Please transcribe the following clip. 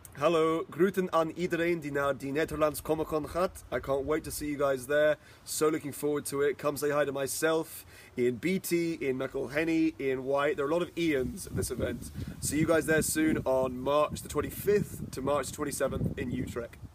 Hallo, groeten aan iedereen die naar die Netherlands Comic Con gaat. I can't wait to see you guys there. So looking forward to it. Come say hi to myself, Ian Beattie, Ian McElhenney, Ian White. There are a lot of Ians at this event. See you guys there soon on March the 25th to March the 27th in Utrecht.